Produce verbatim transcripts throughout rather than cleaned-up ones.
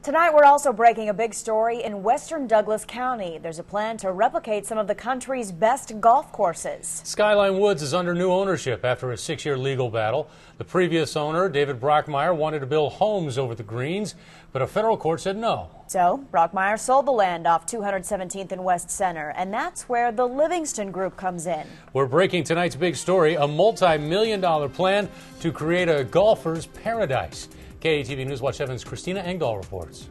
Tonight, we're also breaking a big story in western Douglas County. There's a plan to replicate some of the country's best golf courses. Skyline Woods is under new ownership after a six-year legal battle. The previous owner, David Brockmeyer, wanted to build homes over the greens, but a federal court said no. So, Brockmeyer sold the land off two hundred seventeenth and West Center, and that's where the Livingston Group comes in. We're breaking tonight's big story, a multi-million dollar plan to create a golfer's paradise. K E T V NewsWatch seven's Kristyna Engdahl reports.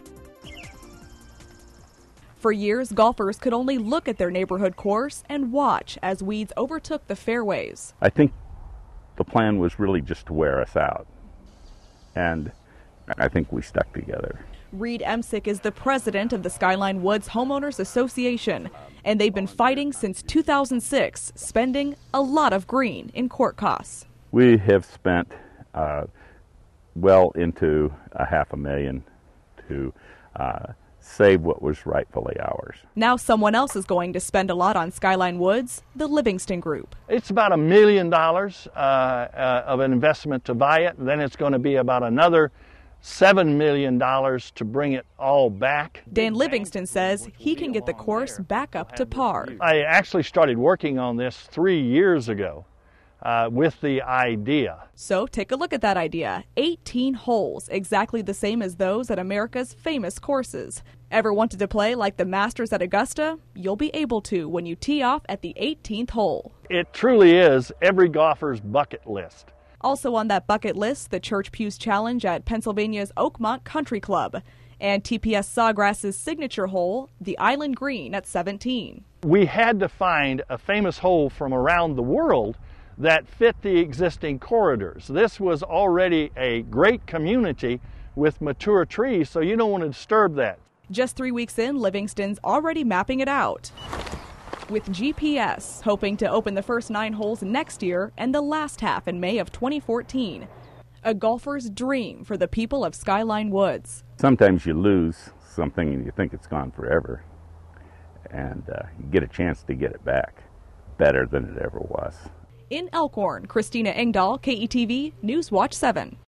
For years, golfers could only look at their neighborhood course and watch as weeds overtook the fairways. I think the plan was really just to wear us out, and I think we stuck together. Reed Emsick is the president of the Skyline Woods Homeowners Association, and they've been fighting since two thousand six, spending a lot of green in court costs. We have spent uh, well into a half a million to uh, save what was rightfully ours. Now someone else is going to spend a lot on Skyline Woods, the Livingston Group. It's about a million dollars uh, uh, of an investment to buy it. Then it's going to be about another seven million dollars to bring it all back. Dan Livingston says he can get the course back up to par. I actually started working on this three years ago. Uh, with the idea. So take a look at that idea. eighteen holes, exactly the same as those at America's famous courses. Ever wanted to play like the Masters at Augusta? You'll be able to when you tee off at the eighteenth hole. It truly is every golfer's bucket list. Also on that bucket list, the Church Pews Challenge at Pennsylvania's Oakmont Country Club, and T P S Sawgrass's signature hole, the Island Green at seventeen. We had to find a famous hole from around the world that fit the existing corridors. This was already a great community with mature trees, so you don't want to disturb that. Just three weeks in, Livingston's already mapping it out with G P S, hoping to open the first nine holes next year and the last half in May of twenty fourteen. A golfer's dream for the people of Skyline Woods. Sometimes you lose something and you think it's gone forever, and uh, you get a chance to get it back better than it ever was. In Elkhorn, Kristyna Engdahl, K E T V NewsWatch seven.